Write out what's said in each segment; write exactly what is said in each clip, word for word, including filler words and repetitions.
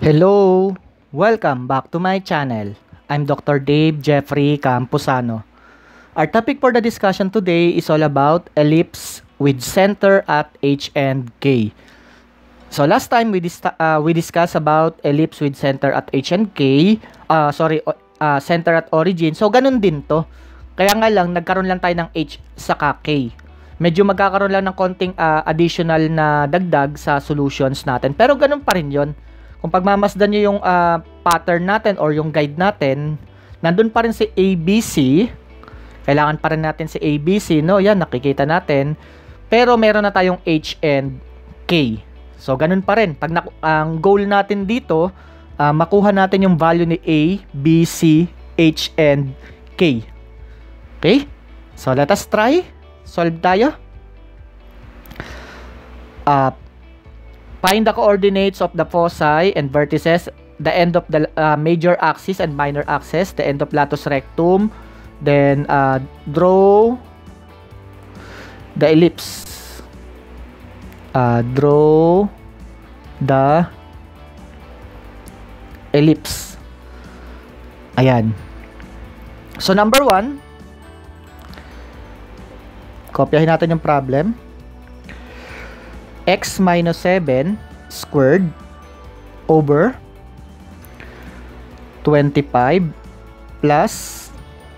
Hello! Welcome back to my channel. I'm Doctor Dave Jeffrey Camposano. Our topic for the discussion today is all about ellipse with center at H and K. So last time we, dis uh, we discussed about ellipse with center at H and K. Uh, sorry, uh, center at origin. So ganun din to. Kaya nga lang, nagkaroon lang tayo ng H saka K. Medyo magkakaroon lang ng konting uh, additional na dagdag sa solutions natin. Pero ganun pa rin yon. Kung pagmamasdan nyo yung uh, pattern natin or yung guide natin, nandun pa rin si A B C. Kailangan pa rin natin si A B C, no? Yan, nakikita natin. Pero meron na tayong H and K. So, ganun pa rin. Pag ang goal natin dito, uh, makuha natin yung value ni A, B, C, H, and K. Okay? So, let us try. Solve tayo. Uh, Find the coordinates of the foci and vertices, the end of the uh, major axis and minor axis, the end of latus rectum, then uh, draw the ellipse. Uh, draw the ellipse. Ayan. So, number one, kopyahin natin yung problem. X minus seven squared over twenty-five plus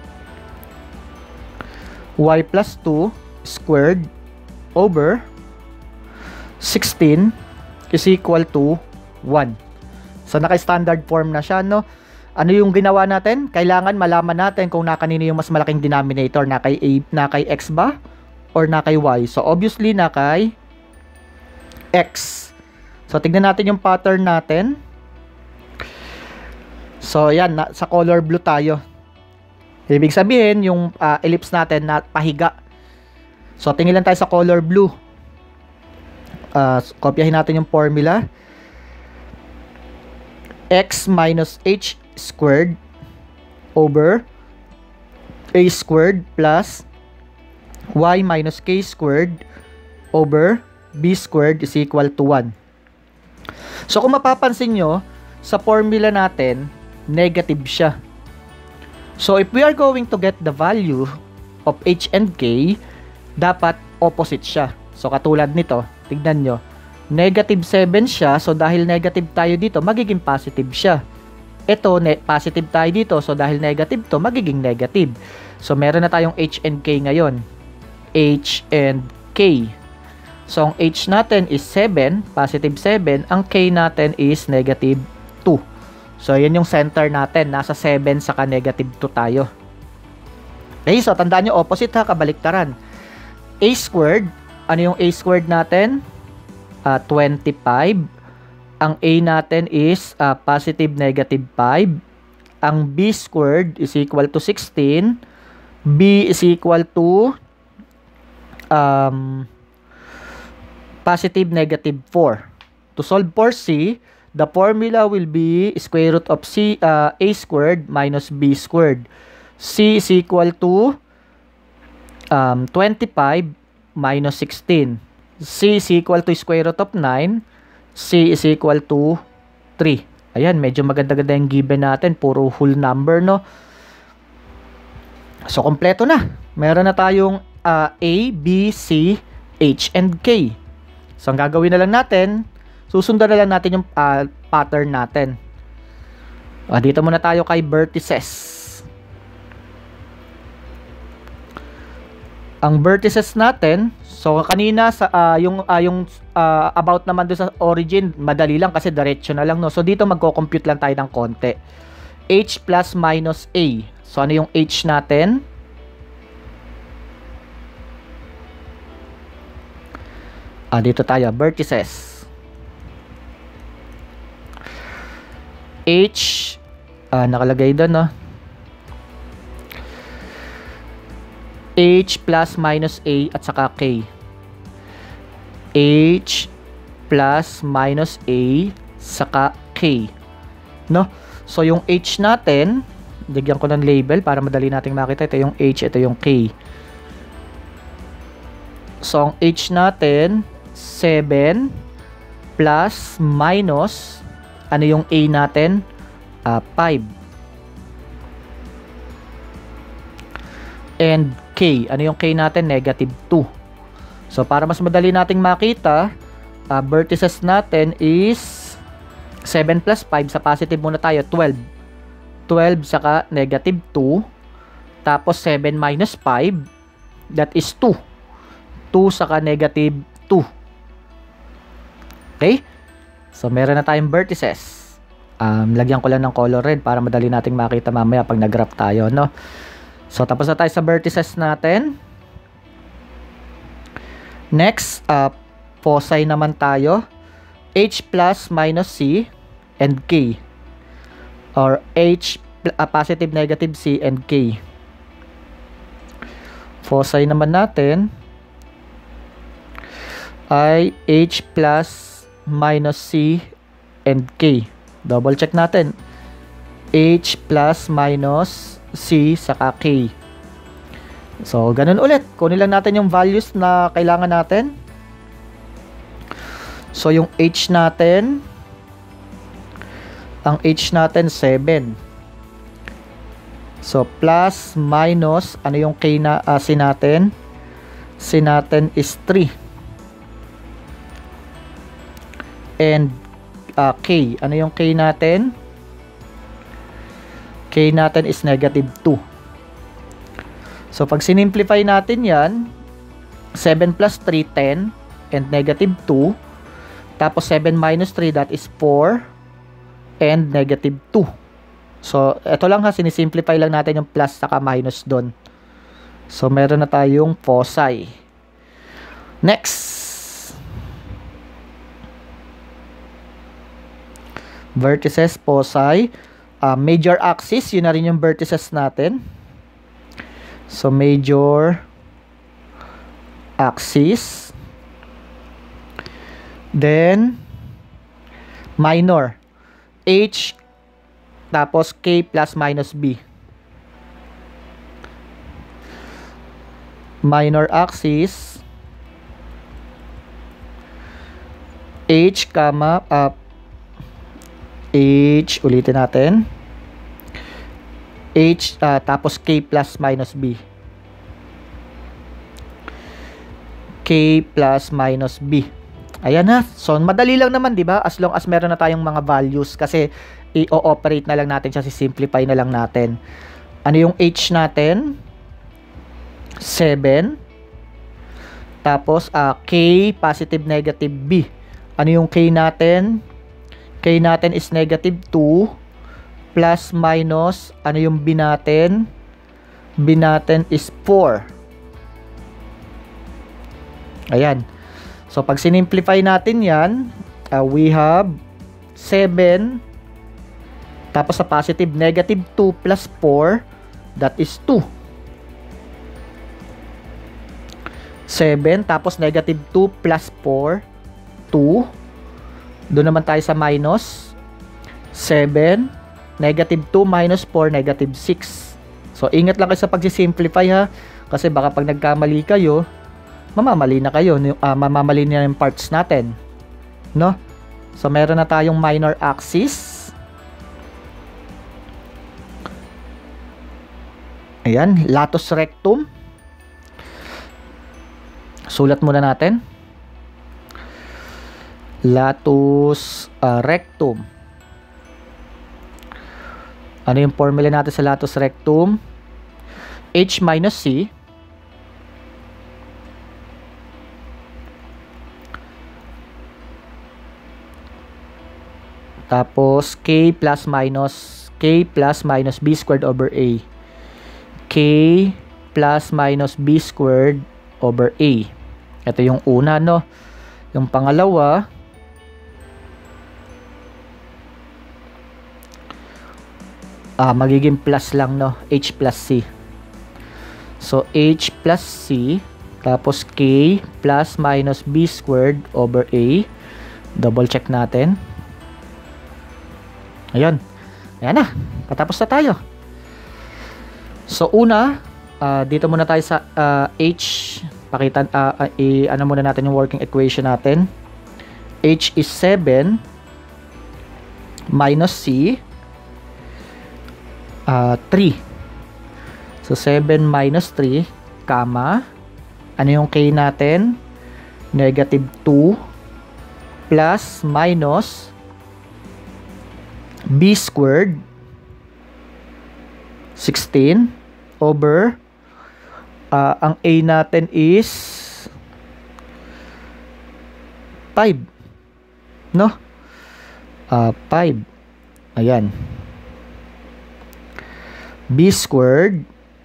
y plus two squared over sixteen is equal to one. So, naka-standard form na siya, no? Ano yung ginawa natin? Kailangan malaman natin kung na kanino yung mas malaking denominator, na kay A, na kay X ba or na kay Y. So, obviously, na kay X. So, tignan natin yung pattern natin. So, yan. Na, sa color blue tayo. Ibig sabihin, yung uh, ellipse natin na pahiga. So, tingin lang tayo sa color blue. Uh, kopyahin natin yung formula. X minus H squared over A squared plus Y minus K squared over B squared is equal to one. So, kung mapapansin nyo, sa formula natin, negative siya. So, if we are going to get the value of H and K, dapat opposite siya. So, katulad nito, tignan nyo, negative seven siya. So, dahil negative tayo dito, magiging positive siya. Ito, positive tayo dito. So, dahil negative to, magiging negative. So, meron na tayong H and K ngayon. H and K. So, ang H natin is seven, positive seven. Ang K natin is negative two. So, yan yung center natin. Nasa seven saka negative two tayo. Okay, so tandaan nyo, opposite ha, kabaliktaran. A squared, ano yung A squared natin? Uh, twenty-five. Ang A natin is uh, positive negative five. Ang B squared is equal to sixteen. B is equal to um... positive negative four. To solve for C, the formula will be square root of C, uh, A squared minus B squared. C is equal to um, twenty-five minus sixteen. C is equal to square root of nine. C is equal to three. Ayan, medyo maganda-ganda yung given natin. Puro whole number, no? So, kompleto na. Meron na tayong uh, A, B, C, H, and K. So, ang gagawin na lang natin, susundan na lang natin yung uh, pattern natin. Uh, dito muna tayo kay vertices. Ang vertices natin, so kanina sa uh, yung uh, yung uh, about naman doon sa origin, madali lang kasi diretso na lang, no. So, dito magko-compute lang tayo ng konti. H plus minus A. So, ano yung H natin? Ah, dito tayo, vertices. H, ah, nakalagay doon, no? H plus minus A at saka K. H plus minus A saka K. No? So, yung H natin, digyan ko ng label para madali nating makita. Ito yung H, ito yung K. So, ang H natin, seven plus minus Ano yung A natin? Uh, five. And K. Ano yung K natin? Negative two. So, para mas madali nating makita, uh, vertices natin is seven plus five. Sa positive muna tayo, twelve. twelve saka negative two. Tapos seven minus five. That is two. two saka negative two. Okay? So, meron na tayong vertices. Um, lagyan ko lang ng color red para madali nating makita mamaya pag nag-graph tayo, no? So, tapos na tayo sa vertices natin. Next, uh, foci naman tayo. H plus minus C and K. Or H, uh, positive, negative C and K. Foci naman natin ay H plus minus C and K. Double check natin. H plus minus C saka K. So, ganun ulit. Kunin lang natin yung values na kailangan natin. So, yung H natin, ang H natin, seven. So, plus, minus, ano yung K na, uh, C natin? C natin is three. And, uh, K. Ano yung K natin? K natin is negative two. So, pag sinimplify natin yan, seven plus three, ten, and negative two. Tapos, seven minus three, that is four, and negative two. So, ito lang ha, sinisimplify lang natin yung plus saka minus doon. So, meron na tayong foci. Next. Vertices, foci. Uh, major axis, yun na rin yung vertices natin. So, major axis. Then, minor. H, tapos K plus minus B. Minor axis. H, comma, uh, H, ulitin natin. H, uh, tapos K plus minus B. K plus minus B. Ayan na. So, madali lang naman, di ba? As long as meron na tayong mga values. Kasi, i-operate na lang natin siya. Si-simplify na lang natin. Ano yung H natin? seven. Tapos, uh, K, positive, negative, B. Ano yung K natin? K natin is negative two plus minus, ano yung B natin? B natin is four. Ayan. So, pag sinimplify natin yan, uh, we have seven, tapos sa positive, negative two plus four, that is two. seven, tapos negative two plus four, two. Doon naman tayo sa minus. seven. Negative two minus four, negative six. So, ingat lang kayo sa pagsisimplify ha. Kasi baka pag nagkamali kayo, mamamali na kayo. Uh, mamamali na yung parts natin. No? So, meron na tayong minor axis. Ayan. Latus rectum. Sulat muna natin. Latus uh, rectum. Ano yung formula natin sa latus rectum? H minus C tapos K plus minus K plus minus B squared over A. K plus minus B squared over A. Ito yung una, no? Yung pangalawa, ah, magiging plus lang, no? H plus C. So, H plus C, tapos K plus minus B squared over A. Double check natin. Ayun. Ayan na. Patapos na tayo. So, una, uh, dito muna tayo sa uh, H. Pakita, uh, uh, i, ano muna natin yung working equation natin. H is seven. minus C, uh, three. So, seven minus three, comma, ano yung K natin? Negative two plus minus B squared, sixteen, over, uh, ang A natin is five. No? Uh, five. Ayan. B squared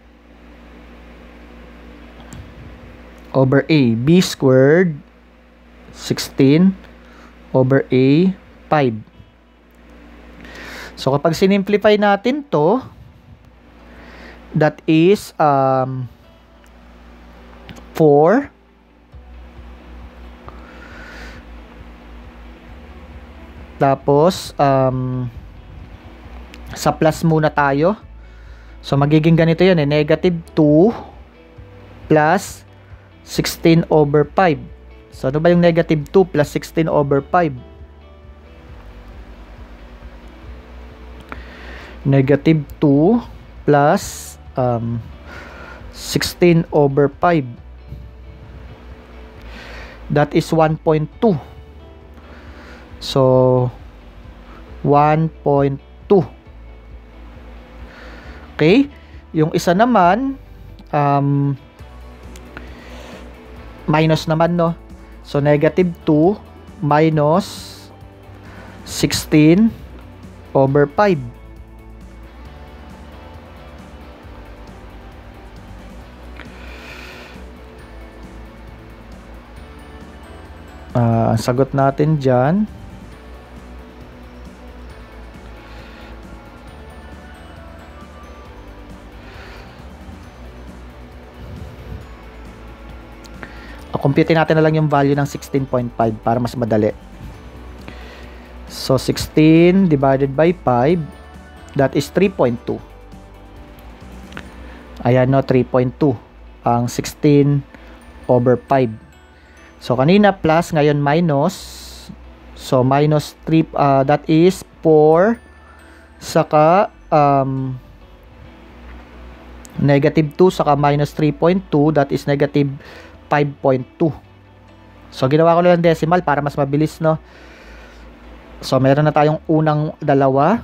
over A. B squared, sixteen, over A, five. So, kapag sinimplify natin to, that is um, four. Tapos, um, sa plus muna tayo. So, magiging ganito yun eh. Negative two plus sixteen over five. So, ano ba yung negative two plus sixteen over five? Negative two plus um, sixteen over five. That is one point two. So, one point two. Okay? Yung isa naman, um, minus naman, no? So, negative two minus sixteen over five. Uh, sagot natin dyan. Compute natin na lang yung value ng sixteen point five para mas madali. So, sixteen divided by five, that is three point two. Ayan, no, three point two. Ang sixteen over five. So, kanina plus, ngayon minus. So, minus three, uh, that is four. Saka, um, negative two, saka minus three point two, that is negative five point two. So, ginawa ko lang decimal para mas mabilis, no? So, meron na tayong unang dalawa.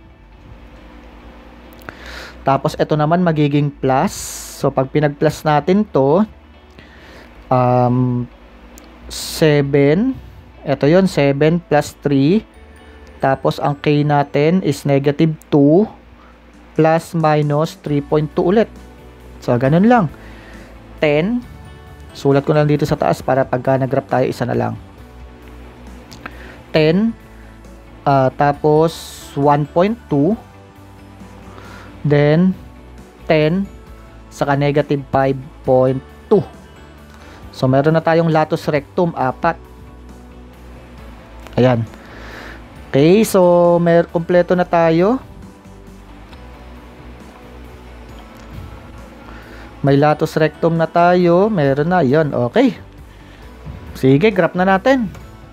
Tapos, ito naman magiging plus. So, pag pinag-plus natin to, um, seven. Ito yun, seven plus three. Tapos, ang K natin is negative two plus minus three point two ulit. So, ganun lang. ten. Sulat ko na lang dito sa taas para pagka nag-graph tayo, isa na lang. ten. Uh, tapos, one point two. Then, ten. Saka negative five point two. So, meron na tayong latus rectum, apat. Ayan. Okay, so, mer kompleto na tayo. May latus rectum na tayo. Meron na. Yan. Okay. Sige, graph na natin.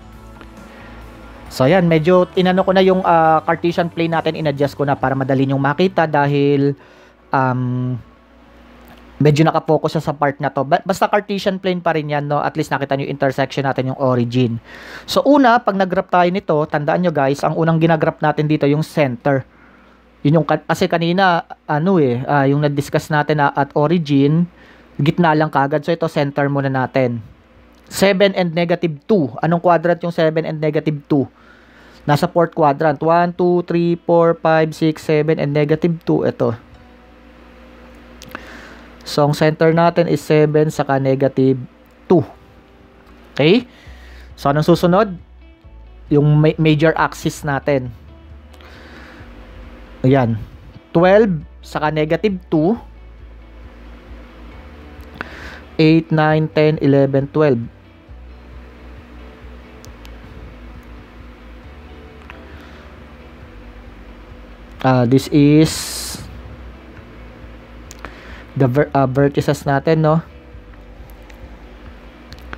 So, yan. Medyo inano ko na yung uh, Cartesian plane natin. In-adjust ko na para madali nyong makita dahil um, medyo nakafocus siya sa part na to. Basta Cartesian plane pa rin yan, no? At least nakita nyo yung intersection natin, yung origin. So, una, pag nag-graph tayo nito, tandaan nyo guys, ang unang ginagraph natin dito, yung center. Yun yung, kasi kanina, ano eh, uh, yung na-discuss natin na at origin, gitna lang kagad. So, ito, center muna natin. seven and negative two. Anong quadrant yung seven and negative two? Nasa fourth quadrant. one, two, three, four, five, six, seven, and negative two. Ito. So, ang center natin is seven saka negative two. Okay? So, anong susunod? Yung ma major axis natin. Ayan. twelve saka negative two. eight, nine, ten, eleven, twelve. Uh, this is the ver uh, vertices natin, no?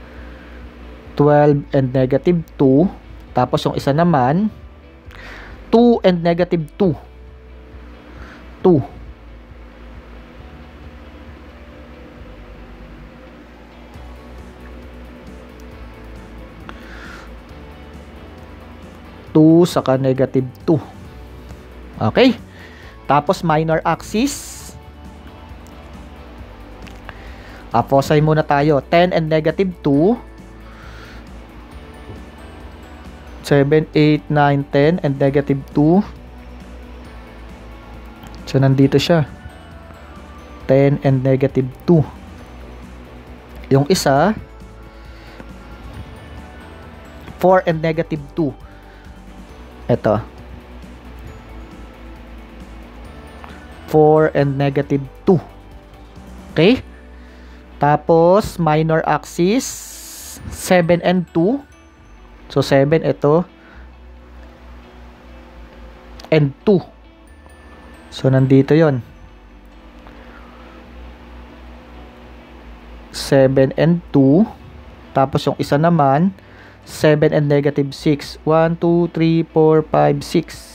twelve and negative two. Tapos yung isa naman, two and negative two. two. two saka negative two. Okay? Tapos minor axis. Aposay muna tayo. ten and negative two. seven, eight, nine, ten and negative two. So, nandito siya. ten and negative two. Yung isa, four and negative two. Ito. four and negative two. Okay? Tapos, minor axis, seven and two. So, seven ito. And two. So, nandito yon. seven and two. Tapos, yung isa naman, seven and negative six. one, two, three, four, five, six.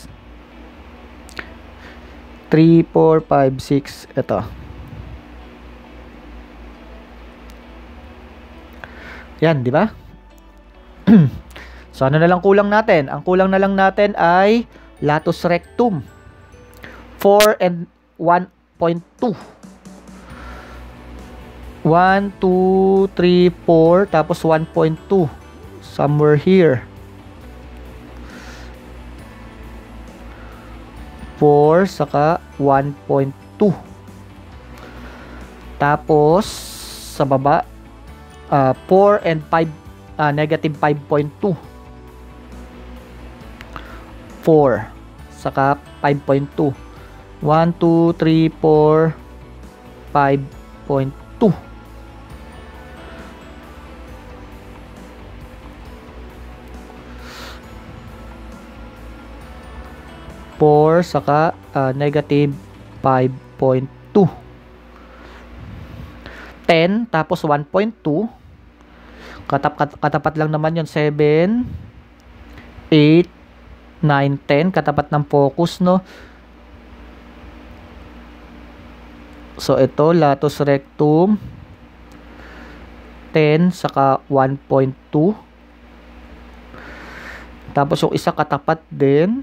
three, four, five, six. Ito. Yan, di ba? So, ano na lang kulang natin? Ang kulang na lang natin ay latus rectum. four and one point two. one, two, three, four. Tapos one point two. Somewhere here. four saka one point two. Tapos, sa baba, uh, four and five, uh, negative five point two. four saka five point two. one, two, three, four, five point two. four saka uh, negative five point two. ten tapos one point two. Katap, kat, katapat lang naman yun. seven, eight, nine, ten. Katapat ng focus, no? So, ito, latus rectum. ten saka one point two. Tapos, yung isa katapat din.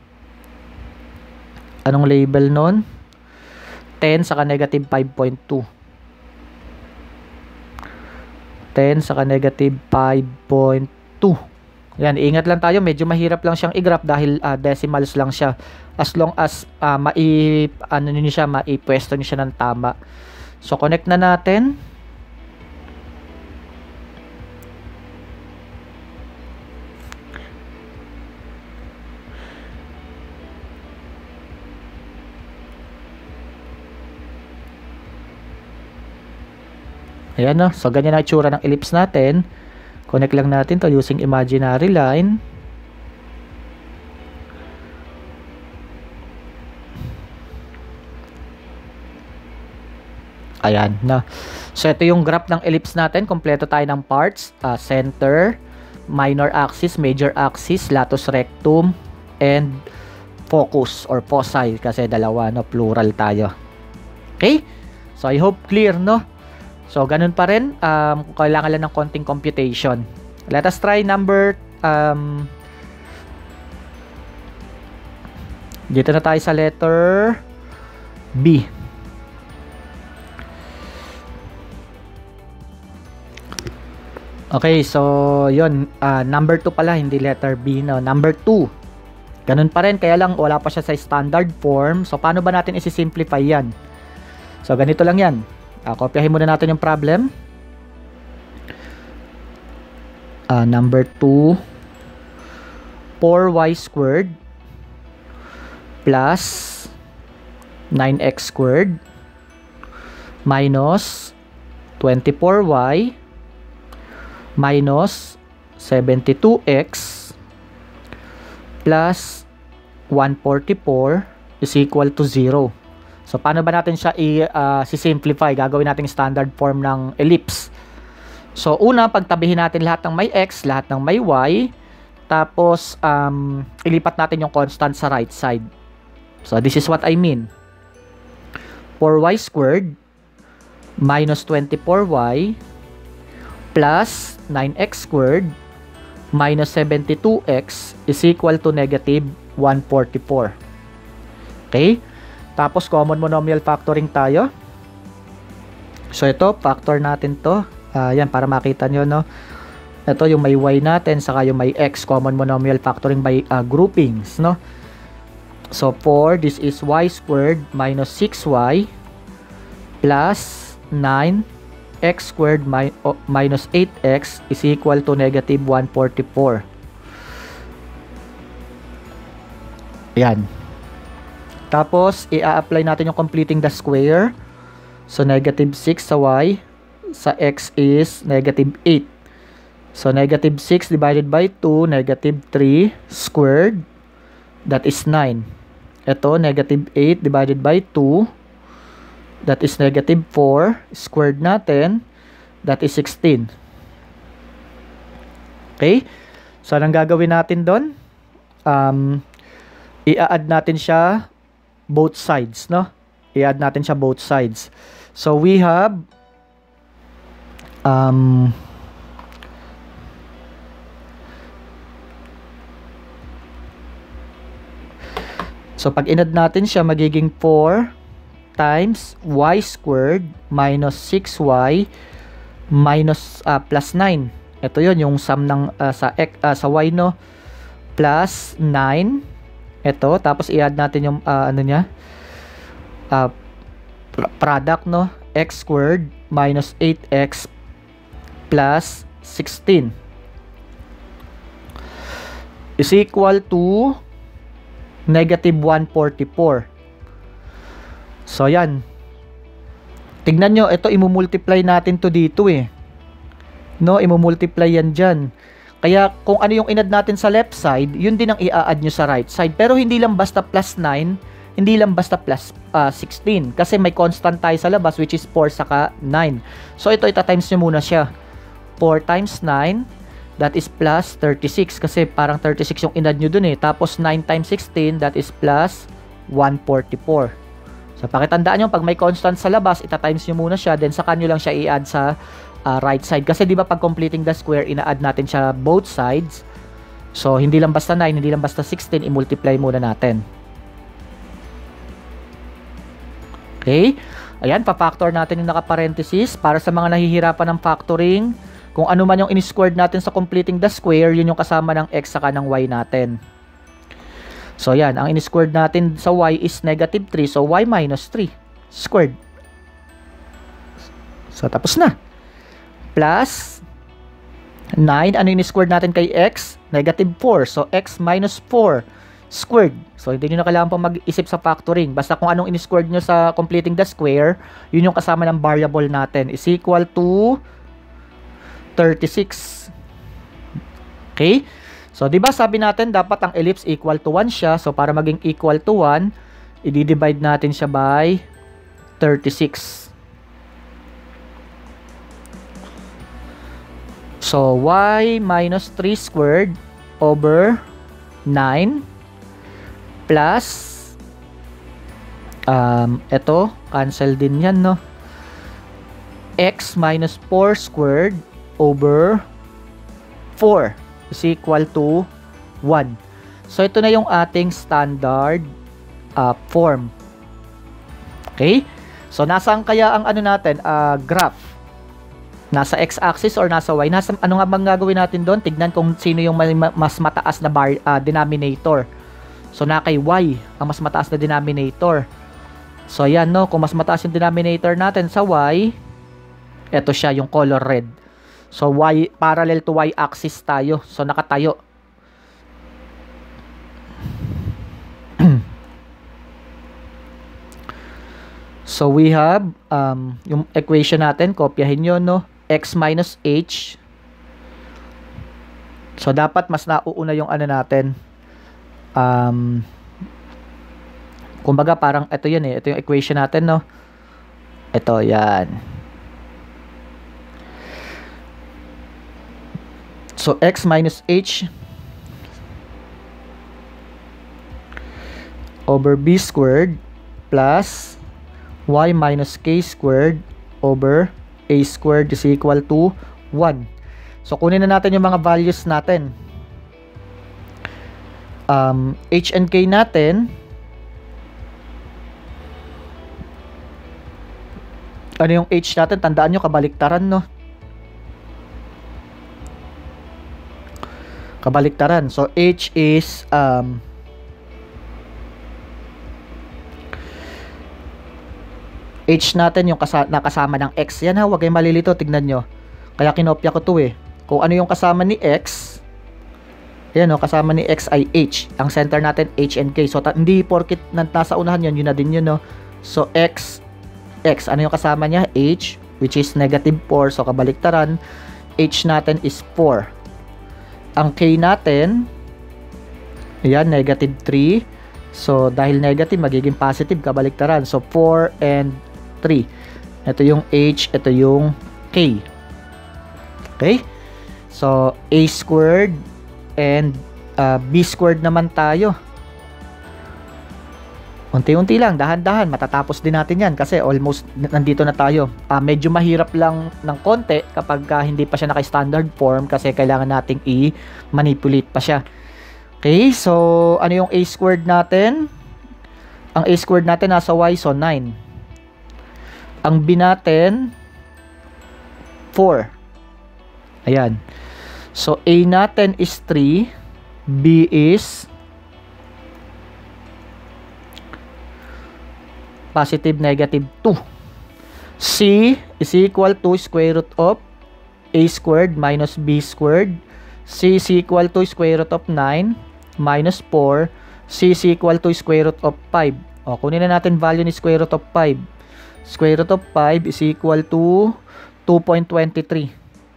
Anong label nun? ten saka negative five point two. ten saka negative five point two. Yan, ingat lang tayo. Medyo mahirap lang siyang i-graph dahil uh, decimals lang siya. As long as uh, mai, ano niyo siya, maipwesto niyo siya ng tama. So, connect na natin. Ayan, no? So, ganyan ang itsura ng ellipse natin. Connect lang natin to using imaginary line. Ayan, na. So, ito yung graph ng ellipse natin. Kompleto tayo ng parts. Uh, center, minor axis, major axis, latus rectum, and focus or foci. Kasi dalawa, no? Plural tayo. Okay? So, I hope clear, no? So, ganun pa rin. Um, kailangan lang ng konting computation. Let us try number... Um, dito na tayo sa letter B. Okay, so, yun. Uh, number two pala, hindi letter B. No? Number two. Ganun pa rin. Kaya lang, wala pa siya sa standard form. So, paano ba natin isi-simplify yan? So, ganito lang yan. Uh, kopyahin muna natin yung problem. Uh, number two, four y squared plus nine x squared minus twenty-four y minus seventy-two x plus one forty-four is equal to zero. So, paano ba natin siya i-simplify? Uh, Gagawin natin standard form ng ellipse. So, una, pagtabihin natin lahat ng may x, lahat ng may y. Tapos, um, ilipat natin yung constant sa right side. So, this is what I mean. four y squared minus twenty-four y plus nine x squared minus seventy-two x is equal to negative one forty-four. Okay? Tapos, common monomial factoring tayo. So, ito, factor natin to. Uh, yan, para makita nyo, no? Ito, yung may y natin, saka yung may x. Common monomial factoring by uh, groupings, no? So, four, this is y squared minus six y plus nine x squared mi oh, minus eight x is equal to negative one forty-four. Ayan. Tapos, i-apply natin yung completing the square. So, negative six sa y. Sa x is negative eight. So, negative six divided by two, negative three squared. That is nine. Ito, negative eight divided by two. That is negative four. Squared natin. That is sixteen. Okay? So, anong gagawin natin doon? Um, i-add natin siya both sides, no? I-add natin siya both sides. So, we have um, so, pag in-add natin siya, magiging four times y squared minus six y minus uh, plus nine. Ito yun, yung sum ng uh, sa, x, uh, sa y, no? Plus nine. Ito, tapos i-add natin yung uh, ano niya? Uh, product, no? X squared minus eight x plus sixteen is equal to negative one forty-four. So, yan. Tignan nyo, ito imumultiply natin to dito eh. No, imumultiply yan dyan. Kaya, kung ano yung inad natin sa left side, yun din ang i-add nyo sa right side. Pero hindi lang basta plus nine, hindi lang basta plus uh, sixteen. Kasi may constant tayo sa labas, which is four saka nine. So, ito, ita-times nyo muna siya. four times nine, that is plus thirty-six. Kasi parang thirty-six yung inad nyo dun eh. Tapos, nine times sixteen, that is plus one forty-four. So, pakitandaan nyo, pag may constant sa labas, ita-times nyo muna siya, then saka nyo lang siya i-add sa uh, right side. Kasi di ba pag completing the square, ina-add natin siya both sides. So, hindi lang basta nine, hindi lang basta sixteen, i-multiply muna natin. Okay? Ayan, pa-factor natin yung naka-parenthesis. Para sa mga nahihirapan ng factoring, kung ano man yung in-squared natin sa completing the square, yun yung kasama ng x saka ng y natin. So, yan. Ang in-squared natin sa y is negative three. So, y minus three squared. So, tapos na. Plus nine. Ano yung in-squared natin kay x? Negative four. So, x minus four squared. So, hindi nyo na kailangan pang mag-isip sa factoring. Basta kung anong in-squared nyo sa completing the square, yun yung kasama ng variable natin. Is equal to thirty-six. Okay? So, di ba sabi natin dapat ang ellipse equal to one siya. So, para maging equal to one, i-divide natin siya by thirty-six. So, y minus three squared over nine plus um, ito, cancel din yan, no? X minus four squared over four is equal to one. So, ito na yung ating standard uh, form. Okay? So, nasaan kaya ang ano natin? Uh, graph. Nasa x-axis or nasa y? Nasa, ano nga bang gagawin natin doon? Tignan kung sino yung mas mataas na bar, uh, denominator. So, na kay y, ang mas mataas na denominator. So, ayan, no? Kung mas mataas yung denominator natin sa y, eto siya, yung color red. So, y, parallel to y-axis tayo. So, nakatayo. So, we have, um, yung equation natin, kopyahin nyo, no? X minus h. So, dapat mas nauuna yung ano natin. Um, kumbaga, parang, ito yun eh. Ito yung equation natin, no? Ito, yan. So, x minus h over b squared plus y minus k squared over a squared is equal to one. So, kunin na natin yung mga values natin. Um, h and k natin, ano yung h natin? Tandaan nyo, kabaliktaran, no? Kabaliktaran. So, h is um, h natin yung kasa nakasama ng x. Yan ha, huwag kayong malilito. Tignan nyo. Kaya kinopya ko to eh. Kung ano yung kasama ni x, ayan o, kasama ni x ay h. Ang center natin, h and k. So, hindi porkit nasa unahan yun, yun na din yun, no? So, x, x. Ano yung kasama niya? H, which is negative four. So, kabaliktaran, h natin is four. Ang k natin, ayan, negative three. So, dahil negative, magiging positive, kabaliktaran. So, four and three. Ito yung h, ito yung k. Okay? So, a squared and uh, b squared naman tayo. Unti-unti lang, dahan-dahan, matatapos din natin yan kasi almost nandito na tayo. Uh, medyo mahirap lang ng konti kapag uh, hindi pa siya naka-standard form kasi kailangan nating i-manipulate pa siya. Okay, so ano yung a squared natin? Ang a squared natin nasa y, so nine. Ang b natin, four. Ayan. So, a natin is three, b is positive negative two. C is equal to square root of a squared minus b squared. C is equal to square root of nine minus four. C is equal to square root of five. O, kunin na natin value ni square root of five. Square root of five is equal to two point two three.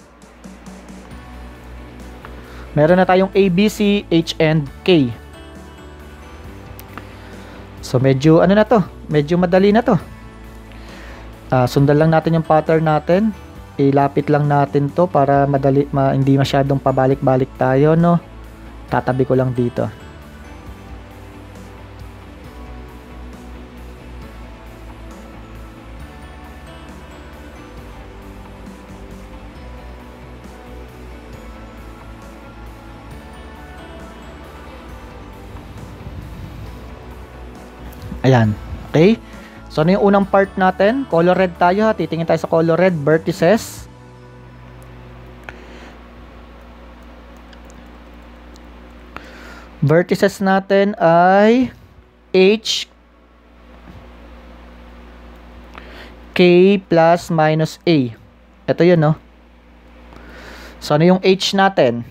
Meron na tayong A, B, C, H, and K. So, medyo, ano na to? Medyo madali na to. Uh, sundan lang natin yung pattern natin. Ilapit lang natin to para madali, ma, hindi masyadong pabalik-balik tayo, no? Tatabi ko lang dito. Ayan. Okay? So, ano yung unang part natin? Color red tayo ha. Titingin tayo sa color red. Vertices. Vertices natin ay H, K plus minus A. Ito yun, no? So, ano yung H natin?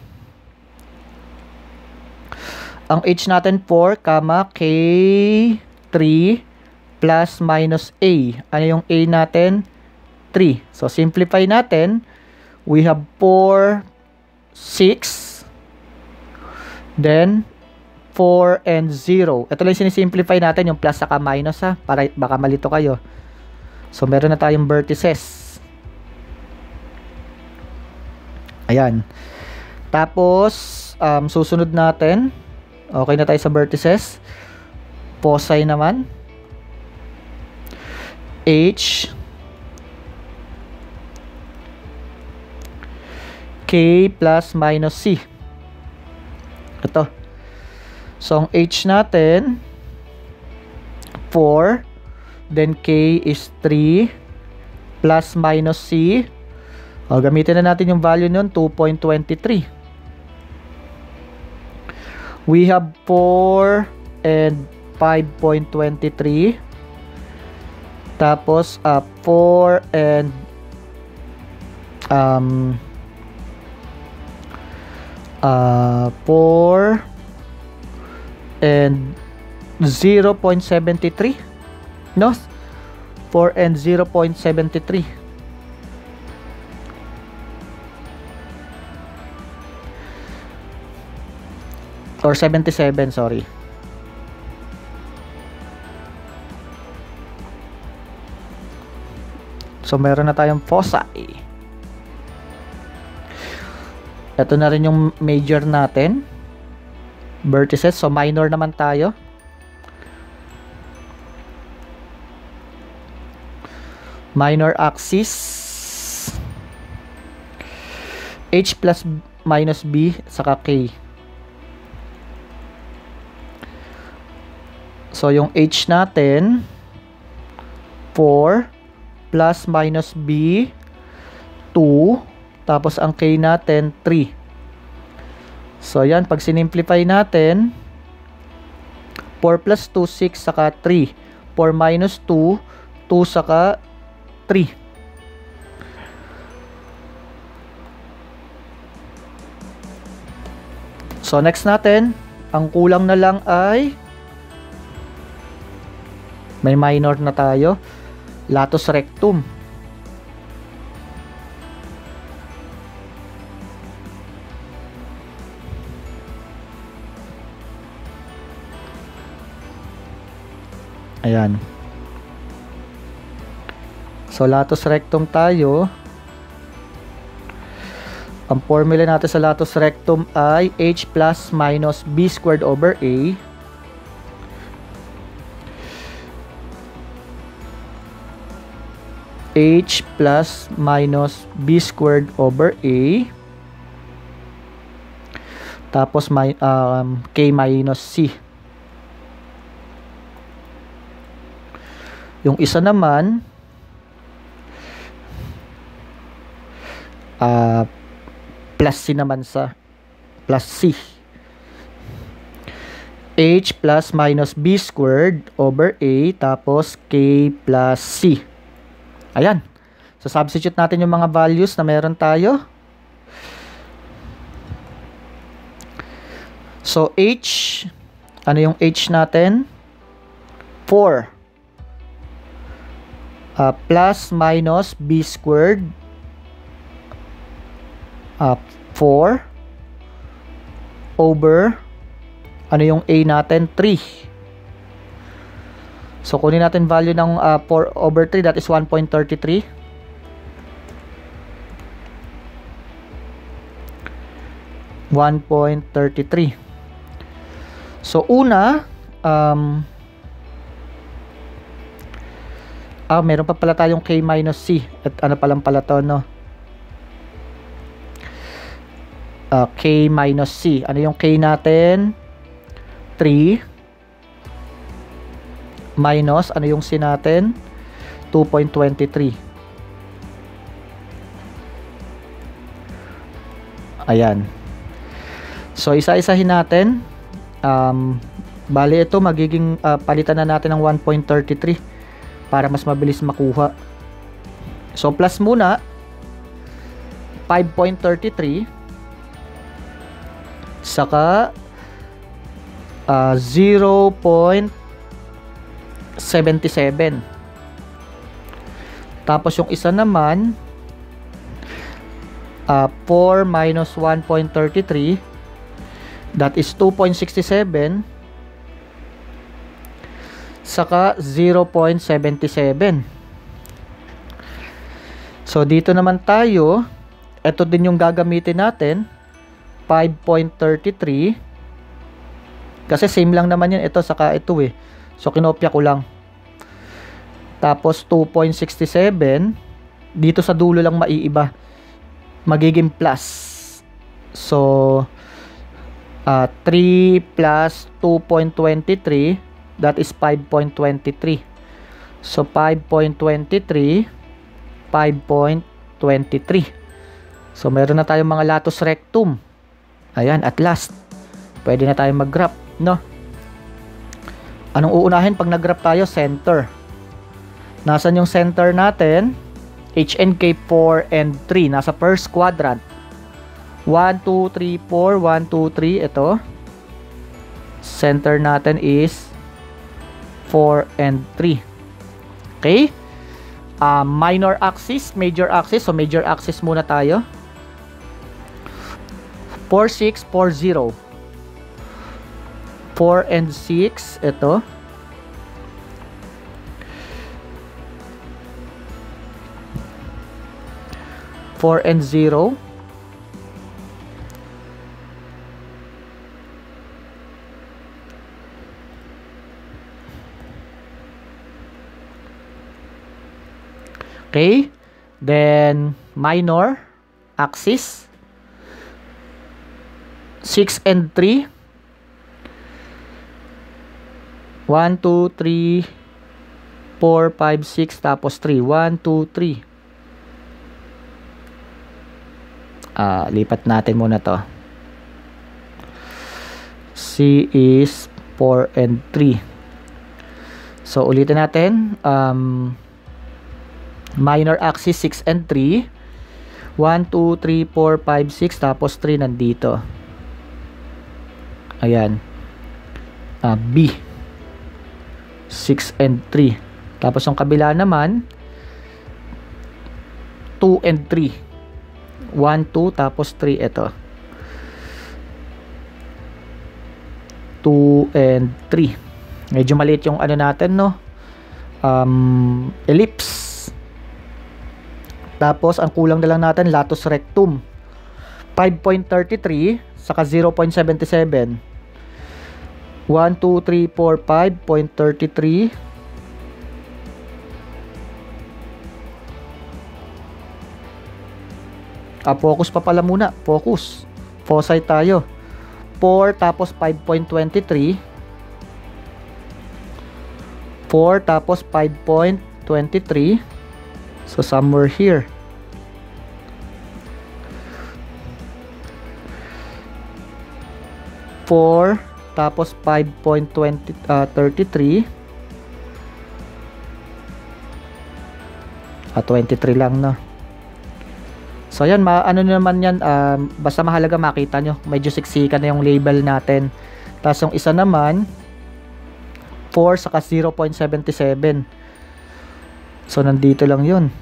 Ang H natin four, K three plus minus A. Ano yung A natin? three. So, simplify natin. We have four, six, then four and zero. Ito lang sinisimplify natin, yung plus saka minus ha, para baka malito kayo. So, meron na tayong vertices. Ayan. Tapos, um, susunod natin. Okay na tayo sa vertices. Foci naman. H, K plus minus C. Ito. So, ang H natin, four. Then, K is three. Plus minus C. O, gamitin na natin yung value nun, two point two three. We have four and five point two three. Tapos, uh, four and um, uh, four and zero point seven three. No? four and zero point seven three. Or seventy-seven, sorry. So, meron na tayong foci. Ito na rin yung major natin. Vertices. So, minor naman tayo. minor axis, h plus minus b, saka k. So, yung h natin, four, plus minus b, two, tapos ang k natin, three. So, yan, pag sinimplify natin, four plus two, six, saka three. four minus two, two, saka three. So, next natin, ang kulang na lang ay may minor na tayo, latus rectum. Ayan. So, latus rectum tayo. Ang formula natin sa latus rectum ay h plus minus b squared over a. H plus minus b squared over a. Tapos, my, um, k minus c. Yung isa naman, uh, plus c naman sa, plus c. H plus minus b squared over a, tapos k plus c. Ayan. So, substitute natin yung mga values na meron tayo. So, h, ano yung h natin? four. Uh, plus minus b squared, uh, four, over, ano yung a natin? three. So, kunin natin value ng uh, four over three, that is one point three three. one point three three. So, una, um, ah, meron pa pala tayong k minus c. At ano pa lang pala to, no? Uh, k minus c. Ano yung k natin? three. Minus, ano yung c natin? two point two three. Ayan. So, isa-isahin natin. Um, bali ito, magiging uh, palitan na natin ng one point three three. Para mas mabilis makuha. So, plus muna, five point three three, saka uh, zero point seven seven. Tapos, yung isa naman, uh, four minus one point three three, that is two point six seven, saka zero point seven seven. So, dito naman tayo, ito din yung gagamitin natin, five point three three, kasi same lang naman yan, ito saka ito eh. So, kinopya ko lang. Tapos, two point six seven, dito sa dulo lang maiiba, magiging plus. So, uh, three plus two point two three, that is five point two three. So, five point two three, five point two three. So, meron na tayong mga latus rectum. Ayan, at last, pwede na tayong mag-graph, no? Anong uunahin pag nag-graph tayo? Center. Nasaan yung center natin? H and K, four and three. Nasa first quadrant. one, two, three, four. one, two, three. Ito. Center natin is four and three. Okay? Uh, minor axis, major axis. So, major axis muna tayo. four, six, four, zero. four and six. Ito. four and zero. Okay? Then, minor axis. six and three. one, two, three, four, five, six, tapos three. one, two, three. Ah, lipat natin muna to. C is four and three. So, ulitin natin. Um, minor axis six and three. one, two, three, four, five, six. Tapos three nandito. Ayan. Uh, B. six and three. Tapos yung kabila naman, two and three. one, two, tapos three. Ito. two and three. Medyo maliit yung ano natin, no? Um, ellipse. Tapos, ang kulang na lang natin, latus rectum. five point three three, saka zero point seven seven. one, two, three, four, five point three three. Ah, focus pa pala muna. Focus. Foci tayo. four tapos five point two three. four tapos five point two three. So, somewhere here. four tapos five point two three. Ah, twenty-three lang, no? So, yan, ma ano naman yan, um, basta mahalaga makita nyo. Medyo siksikan na yung label natin. Tapos, yung isa naman, four saka zero point seven seven. So, nandito lang yun.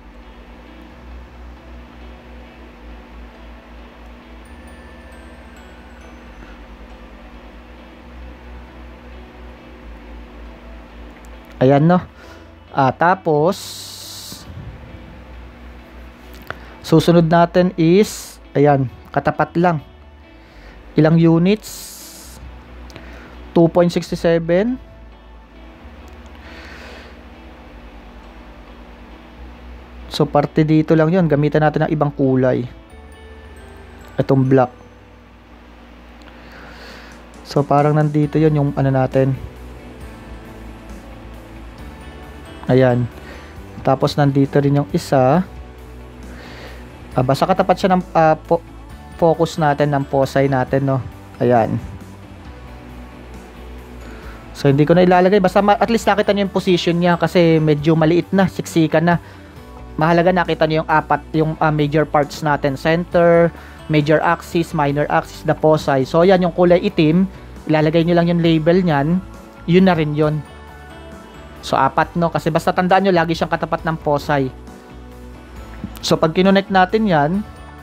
Ayan, no? Ah, tapos, susunod natin is, ayan, katapat lang. Ilang units? two point six seven. So, parte dito lang yun. Gamitan natin ng ibang kulay. Itong black. So, parang nandito yun yung ano natin. Ayan. Tapos, nandito rin yung isa. Ah, basta katapat siya ng uh, po focus natin ng foci natin, no? Ayan. So, hindi ko na ilalagay. Basta at least nakita nyo yung position niya kasi medyo maliit na, siksikan na. Mahalaga nakita nyo yung apat, yung uh, major parts natin. Center, major axis, minor axis, the foci. So, yan yung kulay itim. Ilalagay nyo lang yung label niyan. Yun na rin yun. So, apat, no? Kasi basta tandaan nyo, lagi siyang katapat ng foci. So, pag kinonect natin yan,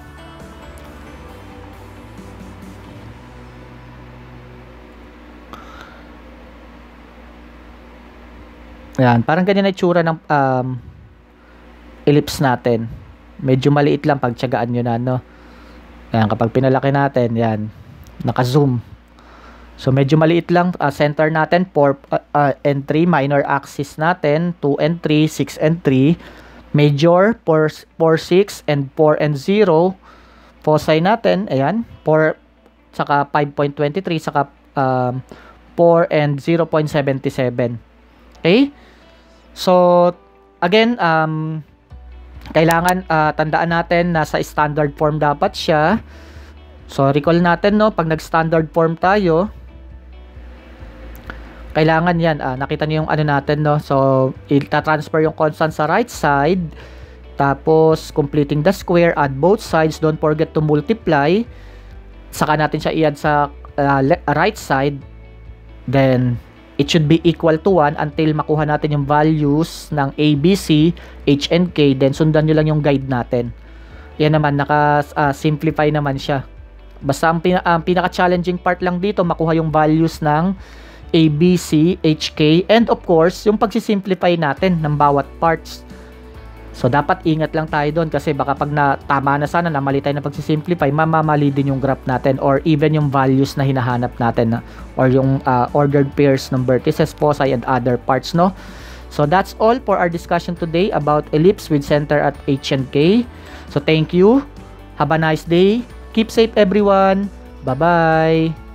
ayan, parang ganyan na itsura ng um, ellipse natin. Medyo maliit lang, pagtiyagaan nyo na, no? Ayan, kapag pinalaki natin, yan, naka-zoom. So, medyo maliit lang. Uh, center natin, four uh, uh, and three. Minor axis natin, two and three, six and three. Major, four, six, and four and zero. Foci natin, ayan, four, saka five point two three, saka um, four and zero point seven seven. Okay? So, again, um, kailangan uh, tandaan natin na sa standard form dapat siya. So, recall natin, no, pag nag-standard form tayo, kailangan yan, ah, nakita niyo yung ano natin, no? So, ita-transfer yung constant sa right side. Tapos, completing the square, add both sides. Don't forget to multiply. Saka natin siya i-add sa uh, right side. Then, it should be equal to one until makuha natin yung values ng A, B, C, H, and K. Then, sundan nyo lang yung guide natin. Yan naman, naka-simplify uh, naman siya. Basta ang, pina ang pinaka-challenging part lang dito, makuha yung values ng A, B, C, H, K, and of course, yung pagsisimplify natin ng bawat parts. So, dapat ingat lang tayo doon kasi baka pag na, tama na sana na mali tayo na pagsisimplify, mamamali din yung graph natin or even yung values na hinahanap natin or yung uh, ordered pairs ng vertices, foci, and other parts, no? So that's all for our discussion today about ellipse with center at H and K. So thank you. Have a nice day. Keep safe everyone. Bye-bye.